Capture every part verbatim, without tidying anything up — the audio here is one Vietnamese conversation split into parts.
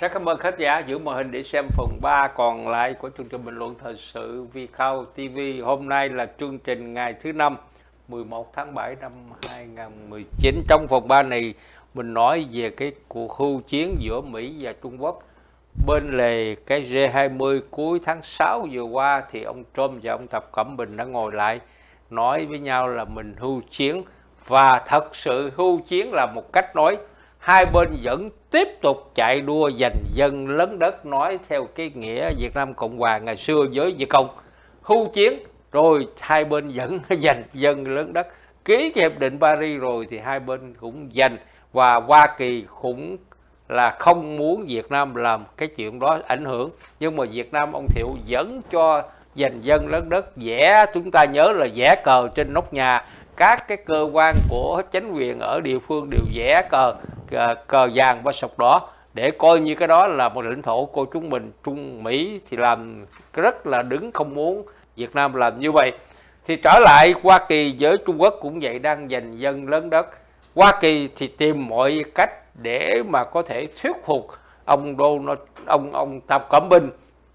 Rất cảm ơn khán giả giữ màn hình để xem phần ba còn lại của chương trình bình luận thời sự Vietcom ti vi. Hôm nay là chương trình ngày thứ năm, mười một tháng bảy năm hai nghìn không trăm mười chín. Trong phần ba này mình nói về cái cuộc hưu chiến giữa Mỹ và Trung Quốc bên lề cái G hai mươi cuối tháng sáu vừa qua. Thì ông Trump và ông Tập Cận Bình đã ngồi lại nói với nhau là mình hưu chiến, và thật sự hưu chiến là một cách nói. Hai bên vẫn tiếp tục chạy đua giành dân lấn đất, nói theo cái nghĩa Việt Nam Cộng Hòa ngày xưa với Việt Cộng, hưu chiến rồi hai bên vẫn giành dân lấn đất. Ký cái hiệp định Paris rồi thì hai bên cũng giành, và Hoa Kỳ cũng là không muốn Việt Nam làm cái chuyện đó ảnh hưởng, nhưng mà Việt Nam ông Thiệu vẫn cho giành dân lấn đất, vẽ, chúng ta nhớ là vẽ cờ trên nóc nhà. Các cái cơ quan của chính quyền ở địa phương đều vẽ cờ, cờ cờ vàng và sọc đỏ để coi như cái đó là một lãnh thổ của chúng mình. Trung Mỹ thì làm rất là đứng, không muốn Việt Nam làm như vậy. Thì trở lại Hoa Kỳ với Trung Quốc cũng vậy, đang giành dân lấn đất. Hoa Kỳ thì tìm mọi cách để mà có thể thuyết phục ông Donald, ông ông Tập Cận Bình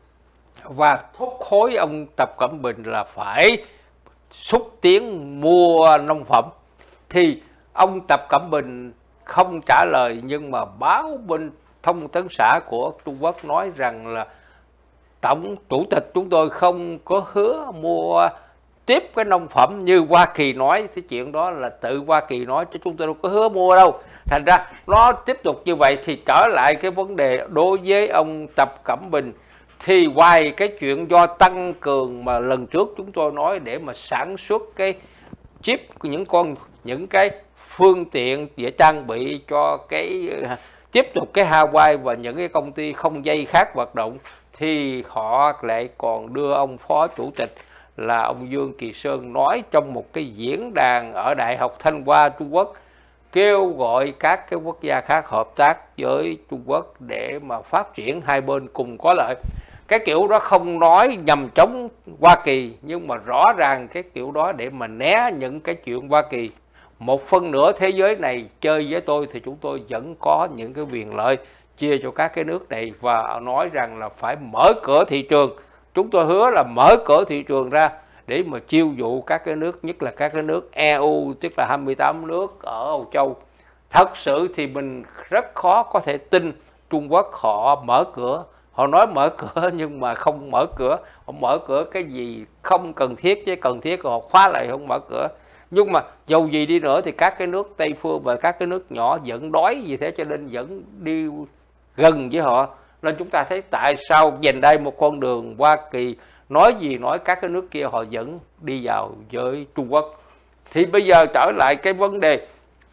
và thúc hối ông Tập Cận Bình là phải xúc tiến mua nông phẩm. Thì ông Tập Cận Bình không trả lời, nhưng mà báo bên thông tấn xã của Trung Quốc nói rằng là tổng chủ tịch chúng tôi không có hứa mua tiếp cái nông phẩm như Hoa Kỳ nói. Thì chuyện đó là tự Hoa Kỳ nói, chứ chúng tôi đâu có hứa mua đâu. Thành ra nó tiếp tục như vậy. Thì trở lại cái vấn đề đối với ông Tập Cận Bình, thì ngoài cái chuyện do tăng cường mà lần trước chúng tôi nói để mà sản xuất cái chip, những con những cái phương tiện để trang bị cho cái tiếp tục cái Huawei và những cái công ty không dây khác hoạt động, thì họ lại còn đưa ông Phó Chủ tịch là ông Dương Kỳ Sơn nói trong một cái diễn đàn ở Đại học Thanh Hoa Trung Quốc, kêu gọi các cái quốc gia khác hợp tác với Trung Quốc để mà phát triển, hai bên cùng có lợi. Cái kiểu đó không nói nhằm chống Hoa Kỳ, nhưng mà rõ ràng cái kiểu đó để mà né những cái chuyện Hoa Kỳ. Một phần nữa thế giới này chơi với tôi thì chúng tôi vẫn có những cái quyền lợi chia cho các cái nước này, và nói rằng là phải mở cửa thị trường. Chúng tôi hứa là mở cửa thị trường ra để mà chiêu dụ các cái nước, nhất là các cái nước e u, tức là hai mươi tám nước ở Âu Châu. Thật sự thì mình rất khó có thể tin Trung Quốc họ mở cửa. Họ nói mở cửa nhưng mà không mở cửa. Họ mở cửa cái gì không cần thiết, chứ cần thiết họ khóa lại không mở cửa. Nhưng mà dầu gì đi nữa thì các cái nước Tây phương và các cái nước nhỏ vẫn đói, vì thế cho nên vẫn đi gần với họ. Nên chúng ta thấy tại sao dành đây một con đường Hoa Kỳ nói gì nói, các cái nước kia họ vẫn đi vào với Trung Quốc. Thì bây giờ trở lại cái vấn đề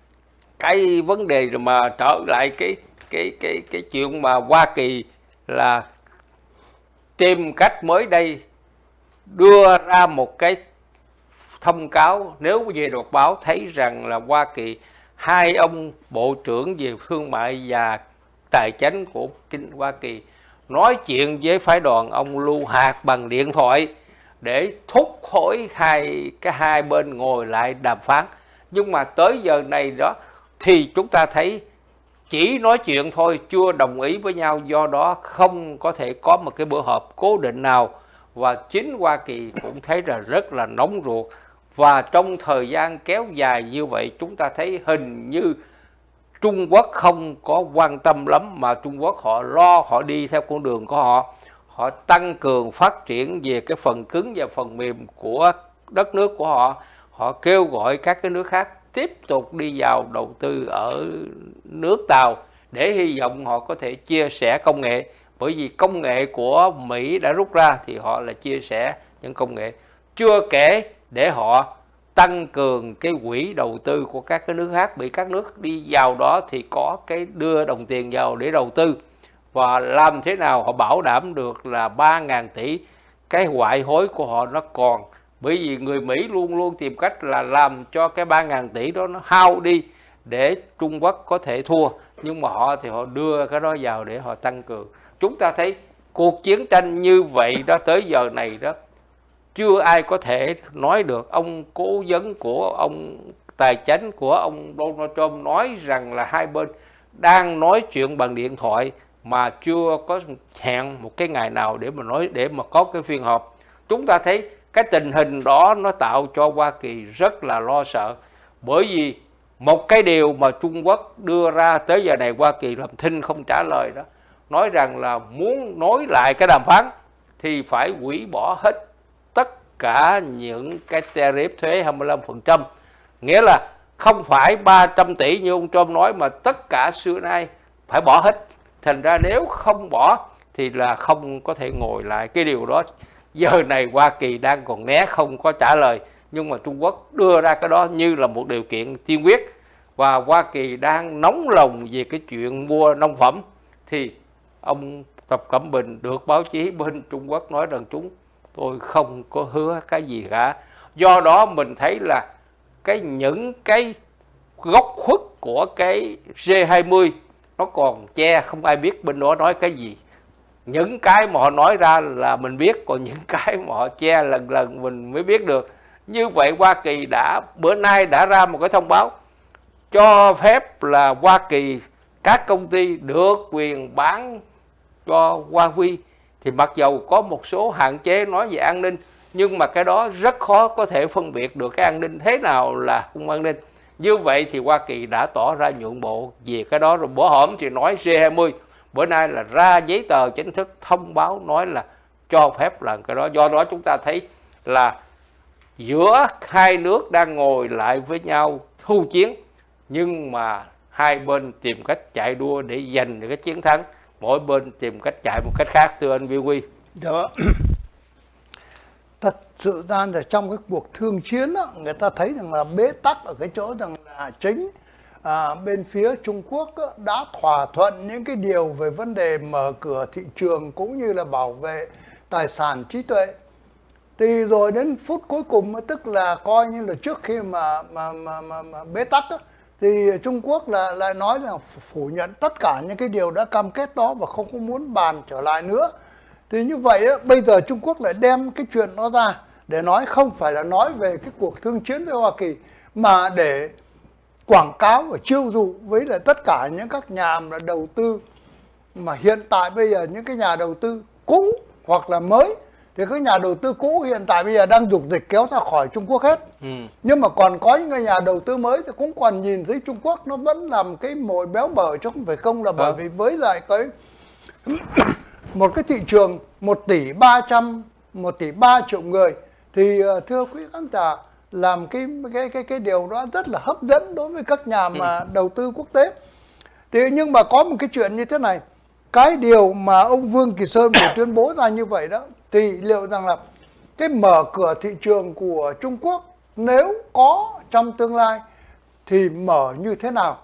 cái vấn đề mà trở lại cái cái cái cái chuyện mà Hoa Kỳ là tìm cách mới đây đưa ra một cái thông cáo. Nếu về đọc báo thấy rằng là Hoa Kỳ, hai ông bộ trưởng về thương mại và tài chính của kinh Hoa Kỳ nói chuyện với phái đoàn ông Lưu Hạc bằng điện thoại để thúc hối hai cái hai bên ngồi lại đàm phán. Nhưng mà tới giờ này đó thì chúng ta thấy chỉ nói chuyện thôi, chưa đồng ý với nhau, do đó không có thể có một cái bữa họp cố định nào. Và chính Hoa Kỳ cũng thấy là rất là nóng ruột. Và trong thời gian kéo dài như vậy, chúng ta thấy hình như Trung Quốc không có quan tâm lắm, mà Trung Quốc họ lo, họ đi theo con đường của họ. Họ tăng cường phát triển về cái phần cứng và phần mềm của đất nước của họ. Họ kêu gọi các cái nước khác tiếp tục đi vào đầu tư ở nước Tàu để hy vọng họ có thể chia sẻ công nghệ. Bởi vì công nghệ của Mỹ đã rút ra thì họ là chia sẻ những công nghệ. Chưa kể để họ tăng cường cái quỹ đầu tư của các cái nước khác, bị các nước đi vào đó thì có cái đưa đồng tiền vào để đầu tư. Và làm thế nào họ bảo đảm được là ba ngàn tỷ cái ngoại hối của họ nó còn. Bởi vì người Mỹ luôn luôn tìm cách là làm cho cái ba ngàn tỷ đó nó hao đi để Trung Quốc có thể thua. Nhưng mà họ thì họ đưa cái đó vào để họ tăng cường. Chúng ta thấy cuộc chiến tranh như vậy đó, tới giờ này đó chưa ai có thể nói được. Ông cố vấn của ông tài chính của ông Donald Trump nói rằng là hai bên đang nói chuyện bằng điện thoại, mà chưa có hẹn một cái ngày nào để mà nói để mà có cái phiên họp. Chúng ta thấy cái tình hình đó nó tạo cho Hoa Kỳ rất là lo sợ, bởi vì một cái điều mà Trung Quốc đưa ra tới giờ này Hoa Kỳ làm thinh không trả lời đó, nói rằng là muốn nối lại cái đàm phán thì phải hủy bỏ hết tất cả những cái tariff thuế hai mươi lăm phần trăm, nghĩa là không phải ba trăm tỷ như ông Trump nói mà tất cả xưa nay phải bỏ hết. Thành ra nếu không bỏ thì là không có thể ngồi lại. Cái điều đó giờ này Hoa Kỳ đang còn né không có trả lời, nhưng mà Trung Quốc đưa ra cái đó như là một điều kiện tiên quyết. Và Hoa Kỳ đang nóng lòng về cái chuyện mua nông phẩm, thì ông Tập Cận Bình được báo chí bên Trung Quốc nói rằng chúng tôi không có hứa cái gì cả. Do đó mình thấy là cái những cái góc khuất của cái G hai mươi nó còn che, không ai biết bên đó nói cái gì. Những cái mà họ nói ra là mình biết, còn những cái mà họ che lần lần mình mới biết được. Như vậy Hoa Kỳ đã bữa nay đã ra một cái thông báo cho phép là Hoa Kỳ, các công ty được quyền bán cho Huawei. Thì mặc dầu có một số hạn chế nói về an ninh, nhưng mà cái đó rất khó có thể phân biệt được cái an ninh thế nào là không an ninh. Như vậy thì Hoa Kỳ đã tỏ ra nhượng bộ về cái đó rồi. Bữa hổm thì nói G hai mươi, bữa nay là ra giấy tờ chính thức thông báo nói là cho phép làm cái đó. Do đó chúng ta thấy là giữa hai nước đang ngồi lại với nhau thu chiến, nhưng mà hai bên tìm cách chạy đua để giành được cái chiến thắng, mỗi bên tìm cách chạy một cách khác, thưa anh Vy Quy. Đó. Thật sự ra là trong cái cuộc thương chiến đó, người ta thấy rằng là bế tắc ở cái chỗ rằng là chính à, bên phía Trung Quốc đó, đã thỏa thuận những cái điều về vấn đề mở cửa thị trường cũng như là bảo vệ tài sản trí tuệ. Thì rồi đến phút cuối cùng, tức là coi như là trước khi mà, mà, mà, mà, mà bế tắc đó, thì Trung Quốc là lại nói là phủ nhận tất cả những cái điều đã cam kết đó và không có muốn bàn trở lại nữa. Thì như vậy đó, bây giờ Trung Quốc lại đem cái chuyện đó ra để nói, không phải là nói về cái cuộc thương chiến với Hoa Kỳ, mà để quảng cáo và chiêu dụ với lại tất cả những các nhà mà đầu tư mà hiện tại bây giờ, những cái nhà đầu tư cũ hoặc là mới. Thì các nhà đầu tư cũ hiện tại bây giờ đang dục dịch kéo ra khỏi Trung Quốc hết. Ừ. Nhưng mà còn có những nhà đầu tư mới thì cũng còn nhìn thấy Trung Quốc nó vẫn làm cái mồi béo bở, chứ không phải không, là bởi vì với lại cái một cái thị trường một tỷ ba trăm, một tỷ ba triệu người, thì thưa quý khán giả, làm cái cái cái cái điều đó rất là hấp dẫn đối với các nhà mà đầu tư quốc tế. Thì nhưng mà có một cái chuyện như thế này, cái điều mà ông Vương Kỳ Sơn vừa tuyên bố ra như vậy đó, thì liệu rằng là cái mở cửa thị trường của Trung Quốc nếu có trong tương lai thì mở như thế nào?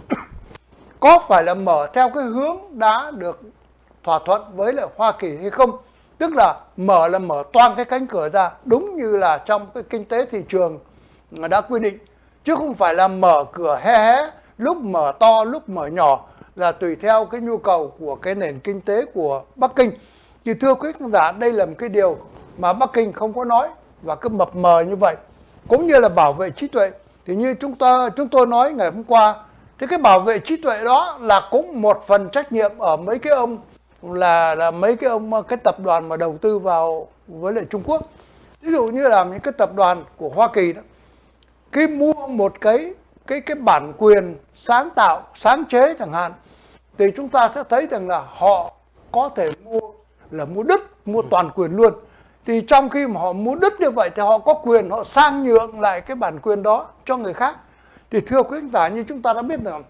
Có phải là mở theo cái hướng đã được thỏa thuận với lại Hoa Kỳ hay không? Tức là mở là mở toang cái cánh cửa ra, đúng như là trong cái kinh tế thị trường đã quy định, chứ không phải là mở cửa hé hé, lúc mở to lúc mở nhỏ, là tùy theo cái nhu cầu của cái nền kinh tế của Bắc Kinh. Thì thưa quý khán giả, đây là một cái điều mà Bắc Kinh không có nói và cứ mập mờ như vậy. Cũng như là bảo vệ trí tuệ, thì như chúng ta chúng tôi nói ngày hôm qua, thì cái bảo vệ trí tuệ đó là cũng một phần trách nhiệm ở mấy cái ông là là mấy cái ông cái tập đoàn mà đầu tư vào với lại Trung Quốc. Ví dụ như là những cái tập đoàn của Hoa Kỳ đó, khi mua một cái cái cái bản quyền sáng tạo, sáng chế chẳng hạn, thì chúng ta sẽ thấy rằng là họ có thể mua là mua đứt, mua toàn quyền luôn. Thì trong khi mà họ mua đứt như vậy thì họ có quyền họ sang nhượng lại cái bản quyền đó cho người khác. Thì thưa quý khán giả, như chúng ta đã biết rằng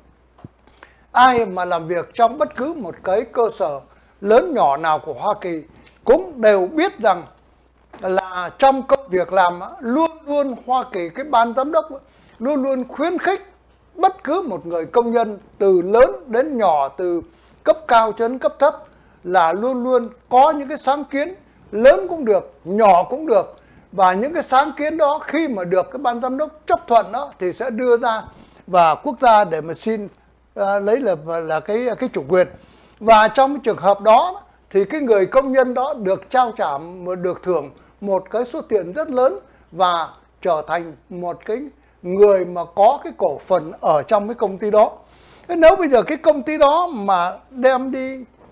ai mà làm việc trong bất cứ một cái cơ sở lớn nhỏ nào của Hoa Kỳ cũng đều biết rằng là trong công việc làm luôn luôn Hoa Kỳ, cái ban giám đốc luôn luôn khuyến khích bất cứ một người công nhân từ lớn đến nhỏ, từ cấp cao cho đến cấp thấp, là luôn luôn có những cái sáng kiến lớn cũng được, nhỏ cũng được. Và những cái sáng kiến đó khi mà được cái ban giám đốc chấp thuận đó thì sẽ đưa ra và quốc gia để mà xin uh, lấy là là cái cái chủ quyền. Và trong cái trường hợp đó thì cái người công nhân đó được trao trả, được thưởng một cái số tiền rất lớn và trở thành một cái người mà có cái cổ phần ở trong cái công ty đó. Thế nếu bây giờ cái công ty đó mà đem đi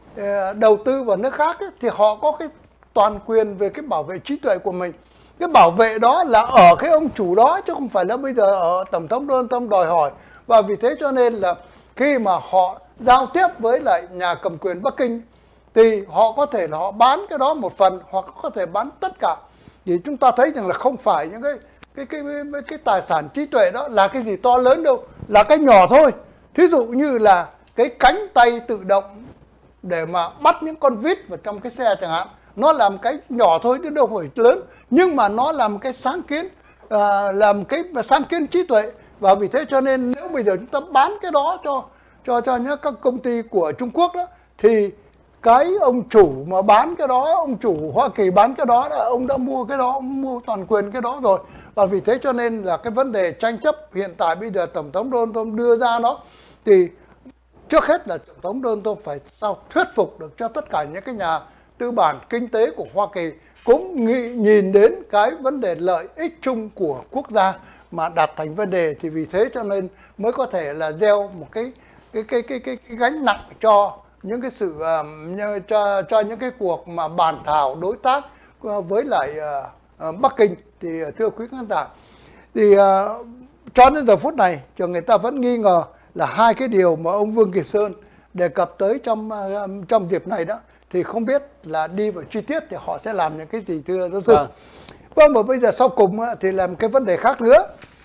đầu tư vào nước khác ấy, thì họ có cái toàn quyền về cái bảo vệ trí tuệ của mình. Cái bảo vệ đó là ở cái ông chủ đó, chứ không phải là bây giờ ở Tổng thống Donald Trump đòi hỏi. Và vì thế cho nên là khi mà họ giao tiếp với lại nhà cầm quyền Bắc Kinh thì họ có thể là họ bán cái đó một phần, hoặc có thể bán tất cả. Thì chúng ta thấy rằng là không phải những cái cái cái cái, cái tài sản trí tuệ đó là cái gì to lớn đâu, là cái nhỏ thôi. Thí dụ như là cái cánh tay tự động để mà bắt những con vít vào trong cái xe chẳng hạn, nó làm cái nhỏ thôi chứ đâu phải lớn, nhưng mà nó làm cái sáng kiến, à, làm cái sáng kiến trí tuệ. Và vì thế cho nên nếu bây giờ chúng ta bán cái đó cho cho cho những các công ty của Trung Quốc đó, thì cái ông chủ mà bán cái đó, ông chủ Hoa Kỳ bán cái đó là ông đã mua cái đó, ông mua toàn quyền cái đó rồi. Và vì thế cho nên là cái vấn đề tranh chấp hiện tại bây giờ Tổng thống Donald Trump đưa ra nó, thì trước hết là Tổng thống Donald Trump phải sao thuyết phục được cho tất cả những cái nhà tư bản kinh tế của Hoa Kỳ cũng nghĩ, nhìn đến cái vấn đề lợi ích chung của quốc gia mà đặt thành vấn đề. Thì vì thế cho nên mới có thể là gieo một cái cái cái cái cái, cái gánh nặng cho những cái sự uh, cho cho những cái cuộc mà bàn thảo đối tác uh, với lại uh, uh, Bắc Kinh. Thì uh, thưa quý khán giả, thì uh, cho đến giờ phút này cho người ta vẫn nghi ngờ là hai cái điều mà ông Vương Kỳ Sơn đề cập tới trong uh, trong dịp này đó, thì không biết là đi vào chi tiết thì họ sẽ làm những cái gì, thưa giáo sư. Vâng, vâng và bây giờ sau cùng uh, thì làm cái vấn đề khác nữa,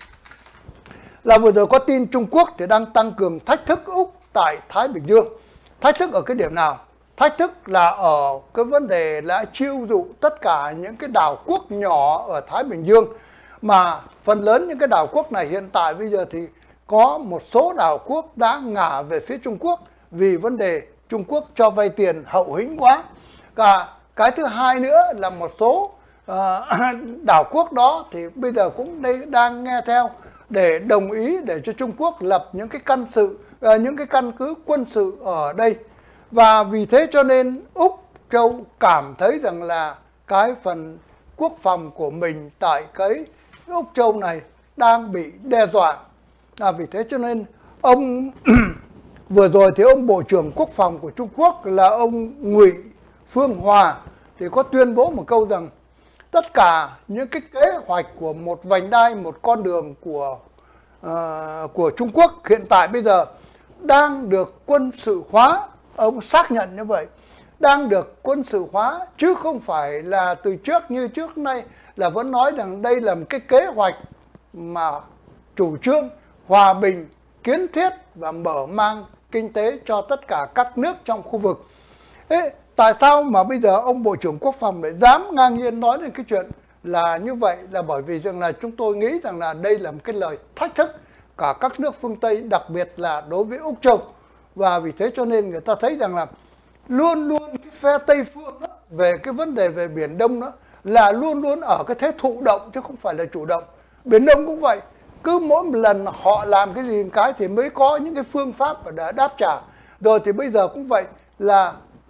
là vừa rồi có tin Trung Quốc thì đang tăng cường thách thức Úc tại Thái Bình Dương. Thách thức ở cái điểm nào? Thách thức là ở cái vấn đề là chiêu dụ tất cả những cái đảo quốc nhỏ ở Thái Bình Dương, mà phần lớn những cái đảo quốc này hiện tại bây giờ thì có một số đảo quốc đã ngả về phía Trung Quốc vì vấn đề Trung Quốc cho vay tiền hậu hĩnh quá. Cả cái thứ hai nữa là một số uh, đảo quốc đó thì bây giờ cũng đây đang nghe theo để đồng ý để cho Trung Quốc lập những cái căn sự uh, những cái căn cứ quân sự ở đây. Và vì thế cho nên Úc Châu cảm thấy rằng là cái phần quốc phòng của mình tại cái Úc Châu này đang bị đe dọa. À, vì thế cho nên ông vừa rồi thì ông Bộ trưởng Quốc phòng của Trung Quốc là ông Ngụy Phương Hòa thì có tuyên bố một câu rằng tất cả những cái kế hoạch của một vành đai, một con đường của uh, của Trung Quốc hiện tại bây giờ đang được quân sự hóa. Ông xác nhận như vậy, đang được quân sự hóa, chứ không phải là từ trước như trước nay là vẫn nói rằng đây là một cái kế hoạch mà chủ trương hòa bình, kiến thiết và mở mang kinh tế cho tất cả các nước trong khu vực. Thế tại sao mà bây giờ ông Bộ trưởng Quốc phòng lại dám ngang nhiên nói đến cái chuyện là như vậy? Là bởi vì rằng là chúng tôi nghĩ rằng là đây là một cái lời thách thức cả các nước phương Tây, đặc biệt là đối với Úc Châu. Và vì thế cho nên người ta thấy rằng là luôn luôn cái phe Tây phương đó, về cái vấn đề về Biển Đông đó là luôn luôn ở cái thế thụ động chứ không phải là chủ động. Biển Đông cũng vậy, cứ mỗi một lần họ làm cái gì một cái thì mới có những cái phương pháp để đáp trả. Rồi thì bây giờ cũng vậy, là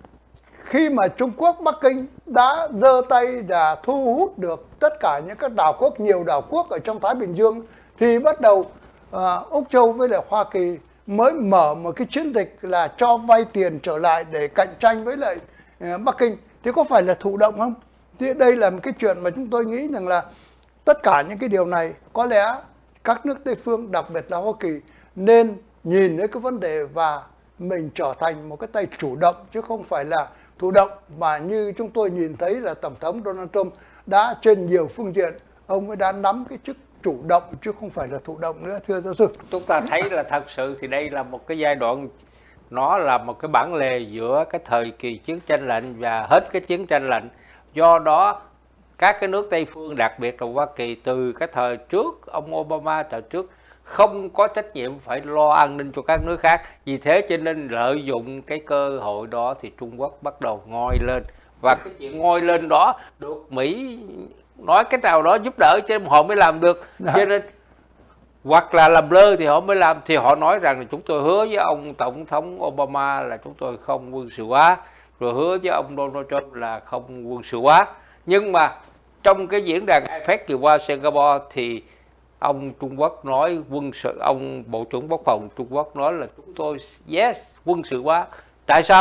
khi mà Trung Quốc, Bắc Kinh đã giơ tay đã thu hút được tất cả những các đảo quốc, nhiều đảo quốc ở trong Thái Bình Dương, thì bắt đầu uh, Úc Châu với lại Hoa Kỳ mới mở một cái chiến dịch là cho vay tiền trở lại để cạnh tranh với lại uh, Bắc Kinh. Thì có phải là thụ động không? Thì đây là một cái chuyện mà chúng tôi nghĩ rằng là tất cả những cái điều này có lẽ các nước Tây phương, đặc biệt là Hoa Kỳ, nên nhìn đến cái vấn đề và mình trở thành một cái tay chủ động chứ không phải là thụ động. Mà như chúng tôi nhìn thấy là Tổng thống Donald Trump đã trên nhiều phương diện, ông ấy đã nắm cái chức chủ động chứ không phải là thụ động nữa, thưa giáo sư. Chúng ta thấy là thật sự thì đây là một cái giai đoạn, nó là một cái bản lề giữa cái thời kỳ chiến tranh lạnh và hết cái chiến tranh lạnh. Do đó các cái nước Tây phương, đặc biệt là Hoa Kỳ, từ cái thời trước ông Obama thời trước không có trách nhiệm phải lo an ninh cho các nước khác. Vì thế cho nên lợi dụng cái cơ hội đó thì Trung Quốc bắt đầu ngoi lên. Và cái chuyện ngoi lên đó được Mỹ nói cái nào đó giúp đỡ cho họ mới làm được. Đó. Cho nên hoặc là làm lơ thì họ mới làm. Thì họ nói rằng là chúng tôi hứa với ông Tổng thống Obama là chúng tôi không quân sự hóa, rồi hứa với ông Donald Trump là không quân sự hóa. Nhưng mà trong cái diễn đàn a pếch vừa qua Singapore thì ông Trung Quốc nói quân sự, ông Bộ trưởng Quốc phòng Trung Quốc nói là chúng tôi yes quân sự hóa. Tại sao?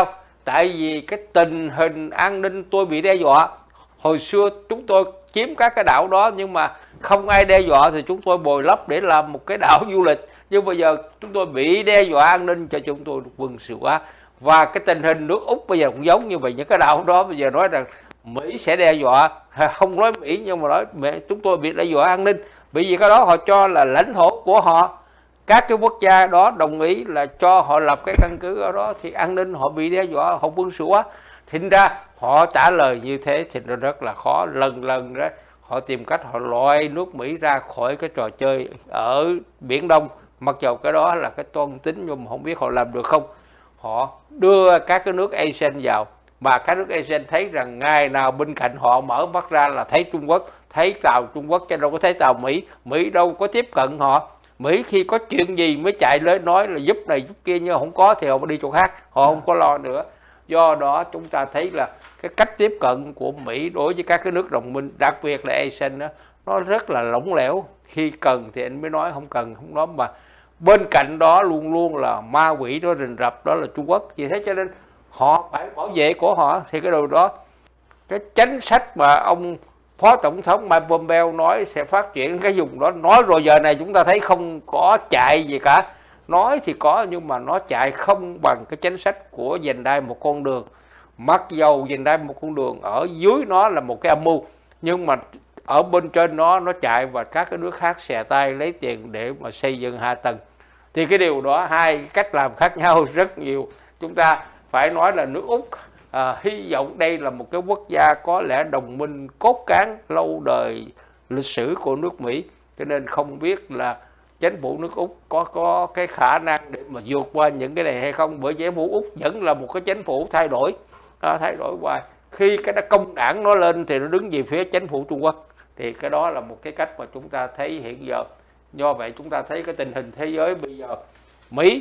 tại vì cái tình hình an ninh tôi bị đe dọa. Hồi xưa chúng tôi chiếm các cái đảo đó nhưng mà không ai đe dọa thì chúng tôi bồi lấp để làm một cái đảo du lịch. Nhưng bây giờ chúng tôi bị đe dọa an ninh cho chúng tôi quân sự hóa. Và cái tình hình nước Úc bây giờ cũng giống như vậy. Những cái đảo đó bây giờ nói rằng Mỹ sẽ đe dọa, không nói Mỹ nhưng mà nói mẹ chúng tôi bị đe dọa an ninh, bởi vì cái đó họ cho là lãnh thổ của họ. Các cái quốc gia đó đồng ý là cho họ lập cái căn cứ ở đó thì an ninh họ bị đe dọa, họ quân sự hóa. Thành ra họ trả lời như thế thì nó rất là khó. Lần lần đó họ tìm cách họ loại nước Mỹ ra khỏi cái trò chơi ở Biển Đông. Mặc dù cái đó là cái toan tính nhưng mà không biết họ làm được không. Họ đưa các cái nước ASEAN vào, mà các nước ASEAN thấy rằng ngày nào bên cạnh họ mở mắt ra là thấy Trung Quốc, thấy tàu Trung Quốc chứ đâu có thấy tàu Mỹ. Mỹ đâu có tiếp cận họ. Mỹ khi có chuyện gì mới chạy lên nói là giúp này giúp kia, nhưng không có thì họ đi chỗ khác, họ không có lo nữa. Do đó chúng ta thấy là cái cách tiếp cận của Mỹ đối với các cái nước đồng minh, đặc biệt là ASEAN đó, nó rất là lỏng lẻo. Khi cần thì anh mới nói, không cần không nói. Mà bên cạnh đó luôn luôn là ma quỷ đó rình rập, đó là Trung Quốc. Vì thế cho nên họ phải bảo vệ của họ. Thì cái điều đó, cái chính sách mà ông Phó Tổng thống Mike Pompeo nói sẽ phát triển cái vùng đó, nói rồi giờ này chúng ta thấy không có chạy gì cả. Nói thì có nhưng mà nó chạy không bằng cái chính sách của dành đai một con đường. Mặc dầu dành đai một con đường ở dưới nó là một cái âm mưu, nhưng mà ở bên trên nó nó chạy và các cái nước khác xè tay lấy tiền để mà xây dựng hạ tầng. Thì cái điều đó hai cách làm khác nhau rất nhiều. Chúng ta phải nói là nước Úc à, hy vọng đây là một cái quốc gia có lẽ đồng minh cốt cán lâu đời lịch sử của nước Mỹ, cho nên không biết là chính phủ nước Úc có có cái khả năng để mà vượt qua những cái này hay không. Bởi chính phủ Úc vẫn là một cái chính phủ thay đổi, à, thay đổi hoài. Khi cái công đảng nó lên thì nó đứng về phía chính phủ Trung Quốc. Thì cái đó là một cái cách mà chúng ta thấy hiện giờ. Do vậy chúng ta thấy cái tình hình thế giới bây giờ, Mỹ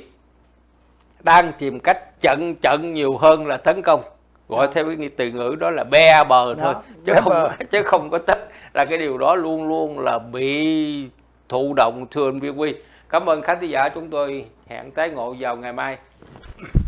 đang tìm cách trận trận nhiều hơn là tấn công. Gọi theo cái từ ngữ đó là be bờ thôi, chứ không chứ không có tất là cái điều đó luôn luôn là bị thụ động, thưa anh Viên Huy. Cảm ơn khán giả, chúng tôi hẹn tái ngộ vào ngày mai.